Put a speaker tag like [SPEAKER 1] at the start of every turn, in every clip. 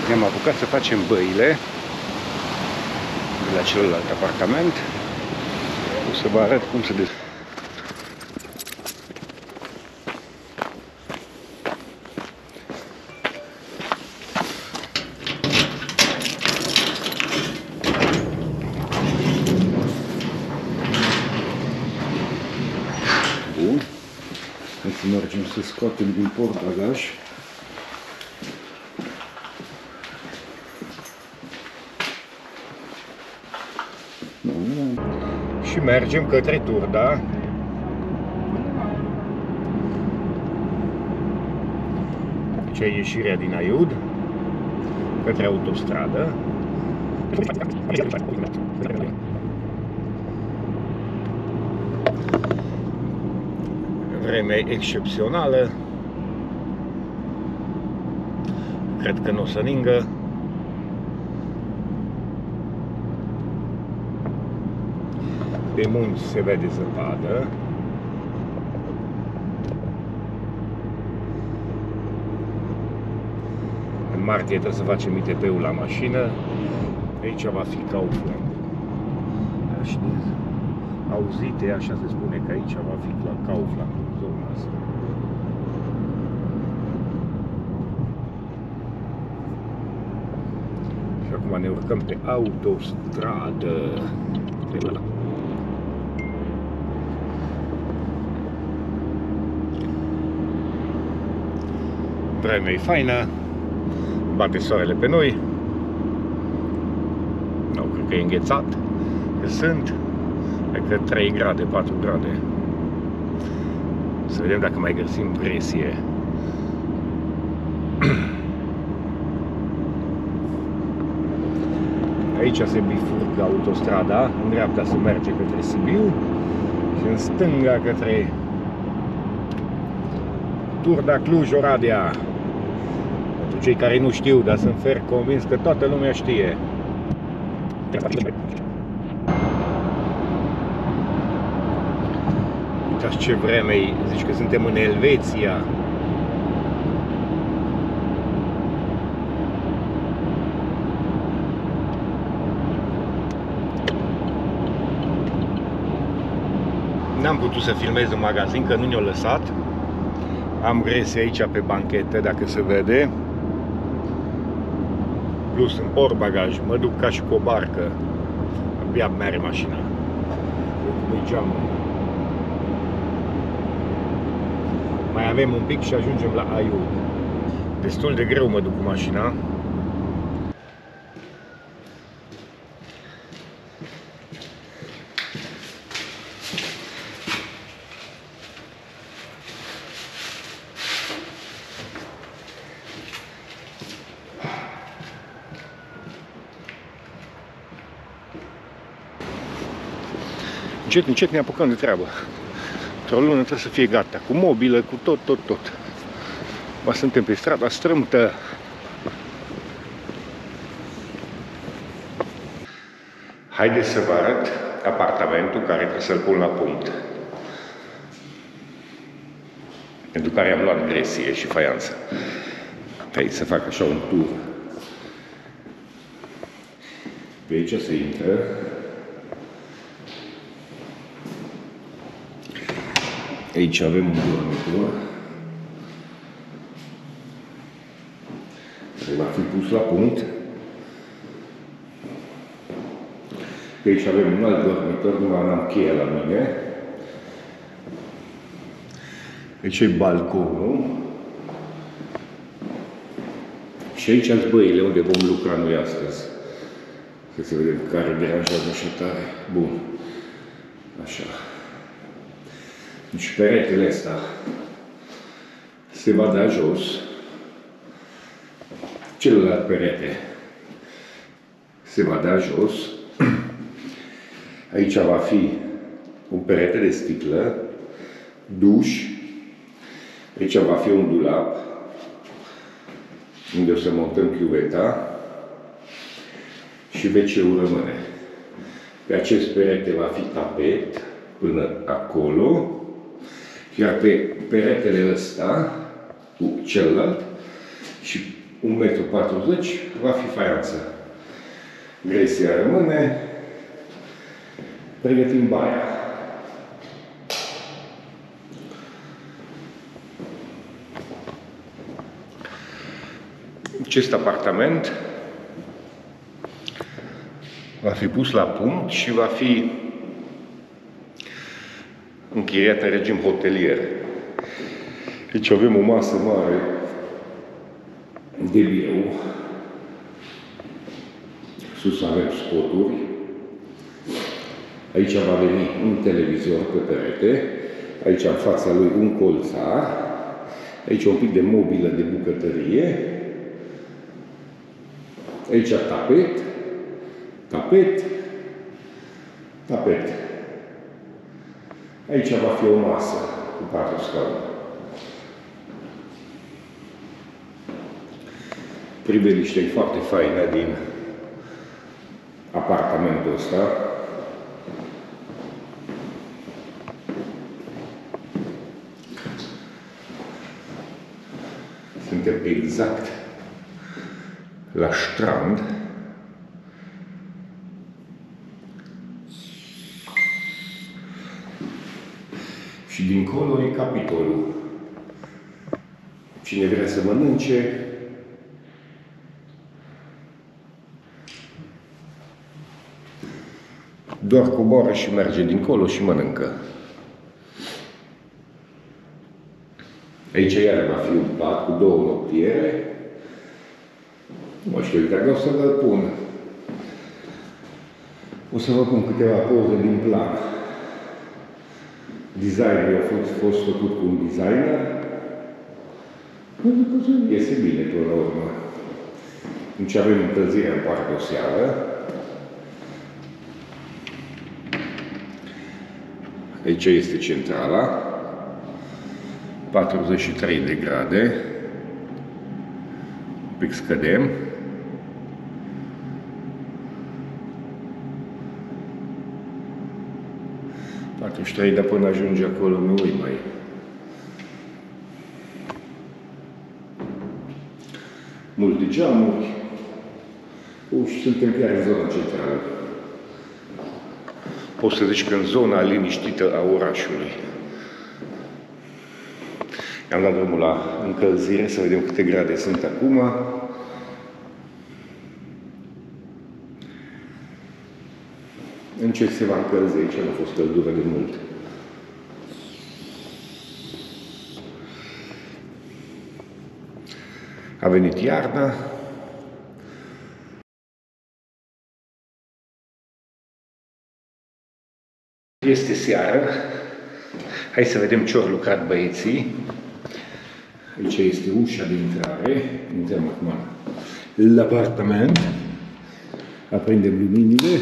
[SPEAKER 1] Ne-am apucat să facem băile de la celălalt apartament. O să vă arăt cum se desfășoară. Bun. Hai să mergem să scoatem din portbagaj. Și mergem către Turda. Deci e ieșirea din Aiud către autostradă. Vreme excepțională. Cred că nu o să ningă. Pe munți se vede zăpadă. În martie trebuie să facem ITP-ul la mașină. Aici va fi Kaufland. Auzite, așa se spune că aici va fi la Kaufland, în zona asta. Și acum ne urcăm pe autostradă. Vremea e faină, bate soarele pe noi. Nu, cred că e înghețat, că sunt, cred că 3 grade, 4 grade. Să vedem dacă mai găsim presie. Aici se bifurcă autostrada, în dreapta se merge către Sibiu și în stânga către Turda, Cluj, Oradea. Pentru cei care nu știu, dar sunt fer convins că toată lumea știe. Uitați ce vreme e, zici că suntem în Elveția. N-am putut să filmez în magazin, că nu ne-o lăsat. Am grese aici pe banchete, dacă se vede. Plus în portbagaj, mă duc ca și cu o barcă. Abia merge mașina. Cum-i geamul. Mai avem un pic și ajungem la Aiud. Destul de greu mă duc cu mașina. Încet, încet ne apucăm de treabă. Într-o lună trebuie să fie gata, cu mobilă, cu tot. Ba suntem pe strada strâmtă. Haideți să vă arăt apartamentul care trebuie să-l pun la punct. Pentru care am luat gresie și faianță. Aici să fac așa un tur. Pe aici se intră. Aici avem un dormitor care va fi pus la punct. Aici avem un alt dormitor, nu am cheia la mine. Aici e balconul. Și aici sunt băile unde vom lucra noi astăzi. Să vedem care deranjează așa tare. Bun. Așa. Deci peretele ăsta se va da jos. Celălalt perete se va da jos. Aici va fi un perete de sticlă, duș. Aici va fi un dulap unde o să montăm chiuveta și WC-ul rămâne. Pe acest perete va fi tapet până acolo. Iar pe peretele ăsta, cu celălalt, și 1,40 m va fi faianță. Gresia rămâne. Pregătim baia. Acest apartament va fi pus la punct și va fi închiriat în regim hotelier. Aici avem o masă mare de birou. Sus avem spoturi. Aici va veni un televizor pe perete. Aici în fața lui un colțar. Aici un pic de mobilă de bucătărie. Aici tapet. Tapet. Tapet. Aici va fi o masă cu 4 scaune. Priveliște e foarte faină din apartamentul ăsta. Suntem exact la strand. Și dincolo e Capitolul. Cine vrea să mănânce, doar coboară și merge dincolo și mănâncă. Aici iar va fi un pat cu 2 noptiere. Nu știu dacă o să vă pun. O să vă pun câteva poze din plan. Designerul a fost făcut cu un designer. Pentru că iese bine până la urmă. Deci avem încălzirea în partea oseală. Aici este centrala. 43 de grade. Un pic scădem. Dar până ajunge acolo nu îi mai. Multe geamuri. Și suntem chiar în zona centrală. Poți să zici că în zona liniștită a orașului. Am dat drumul la încălzire, să vedem câte grade sunt acum. Încet se va încălzi, aici nu a fost căldură de mult. A venit iarna. Este seară. Hai să vedem ce au lucrat băieții. Aici este ușa de intrare. Intrăm acum la apartament. Aprindem luminile.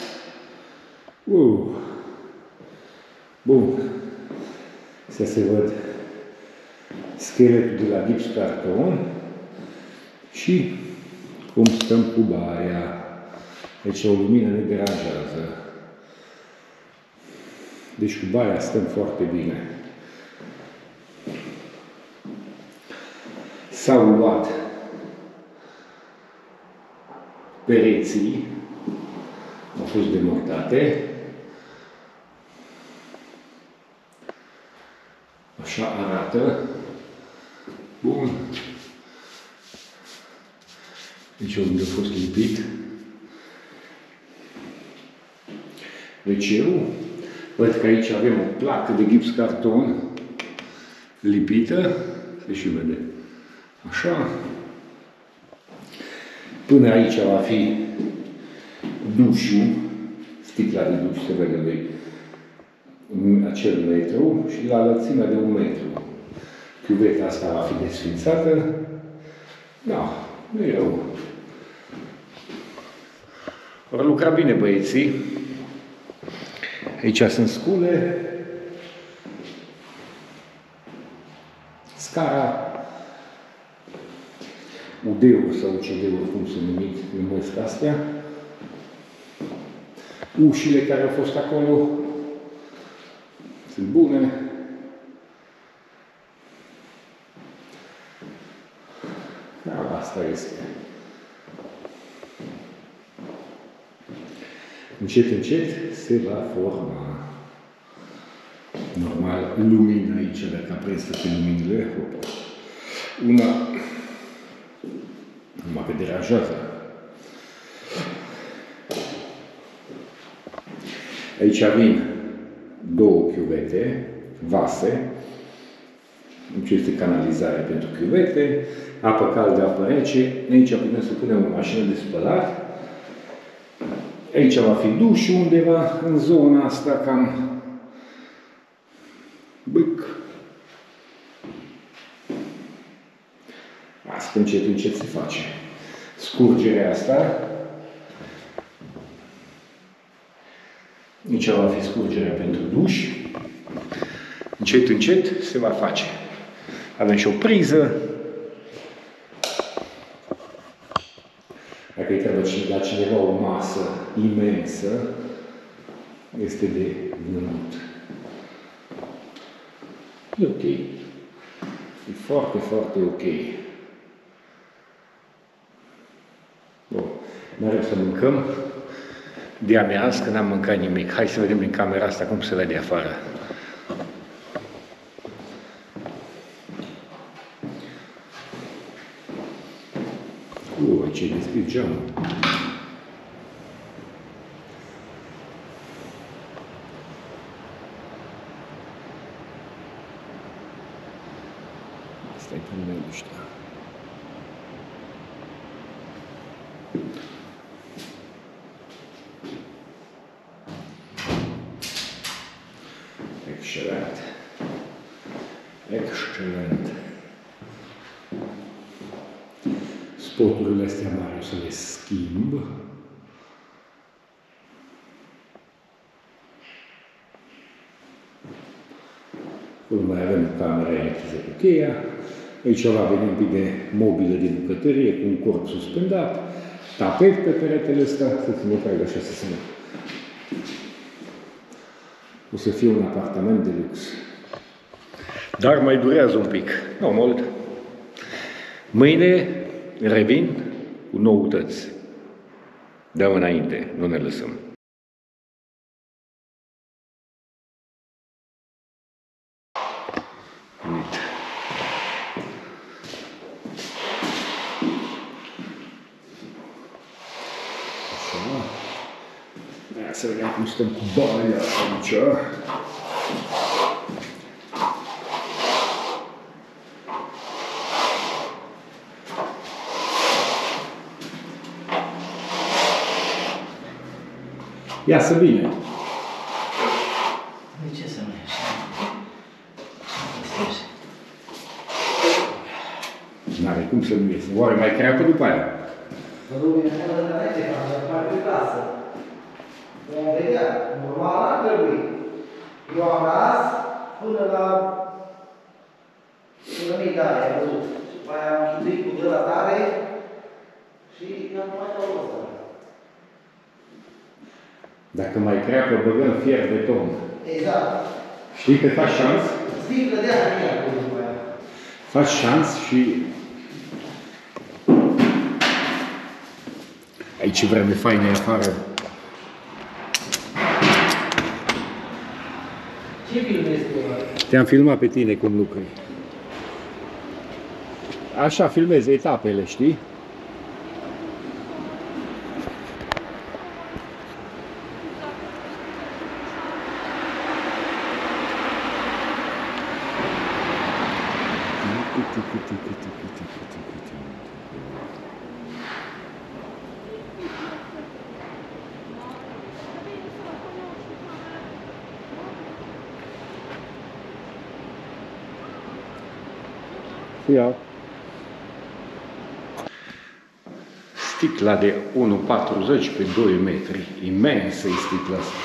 [SPEAKER 1] Bun. Să se văd scheletul de la gips carton și cum stăm cu baia. Deci o lumină ne deranjează. Deci cu baia stăm foarte bine. S-au luat pereții, au fost demontate. Așa arată. Bun. Deci unde a fost lipit WC-ul. Văd că aici avem o placă de gips carton lipită. Se și vede. Așa. Până aici va fi dușul. Sticla de duș se vede de acel metru și la lățimea de 1 metru. Chiuveta asta va fi desfințată. Da, nu e rău. Au lucrat bine băieții. Aici sunt scule. Scara. UD-uri sau CD-uri, cum se numesc astea. Ușile care au fost acolo sunt bune. Da, asta este. Încet, încet se va forma. Normal, lumina aici, dacă am prins toate luminile, opa. Una, numai că deranjează. Aici vin două chiuvete, vase. Aici este canalizare pentru chiuvete, apă caldă, apă rece. Aici putem să punem o mașină de spălat. Aici va fi dușul undeva în zona asta, cam bâc. Asta încet, încet se face. Scurgerea asta. Aici va fi scurgerea pentru duș. Încet, încet se va face. Avem și o priză. Dacă îi trebuie la cineva o masă imensă, este de vânut. E ok. E foarte, foarte ok. Bun. Mereu să mâncăm. De amiază, că n-am mâncat nimic. Hai să vedem din camera asta cum se vede afară. Ce deschid geamul. Asta e până ăștia. Excelent. Excelent. Spoturile astea mari o să le schimb. Acolo mai avem camera electrică cu cheia. Aici va veni un pic de mobilă de bucătărie cu un corp suspendat. Tapet pe peretele ăsta, să se nu caigă așa să se mă. O să fie un apartament de lux. Dar mai durează un pic. Nu mult. Mâine revin cu noutăți. Dăm înainte, nu ne lăsăm. Așa. Să vedem cum stăm cu baia aici. Iasă bine.
[SPEAKER 2] De ce să nu e așa?
[SPEAKER 1] N-are cum să nu iese. Oare mai creapă după aia?
[SPEAKER 2] Lumea mea de la ce mai pe casă. Vom vedea. Normal ar trebui. Eu am ras până la mii ai văzut. Și mai am chiduit cu gălătare și am mai dau ăsta.
[SPEAKER 1] Dacă mai creapă, băgăm fier beton.
[SPEAKER 2] Exact.
[SPEAKER 1] Știi că faci șans?
[SPEAKER 2] Sticlă de aia cu după aia.
[SPEAKER 1] Faci șans și... Aici vreme faine afară.
[SPEAKER 2] Ce filmezi tu?
[SPEAKER 1] Te-am filmat pe tine cum lucrezi. Așa filmezi etapele, știi? Ia. Sticla de 1,40 pe 2 metri. Imensă e sticla asta.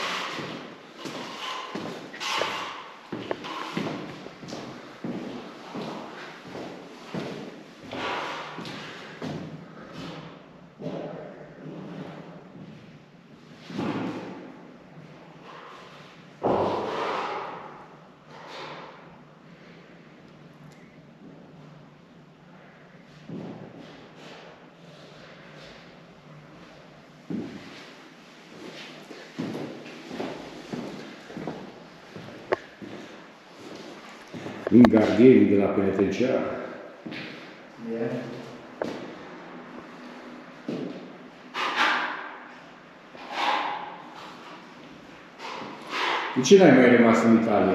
[SPEAKER 1] În gardienii de la penitenciar. De ce n-ai mai rămas în Italia?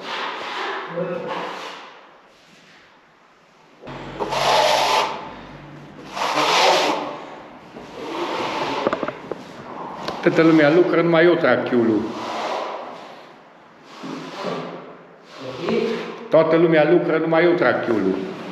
[SPEAKER 1] Toată lumea lucră, numai eu trag chiulul. Toată lumea lucră, numai eu trag chiulul.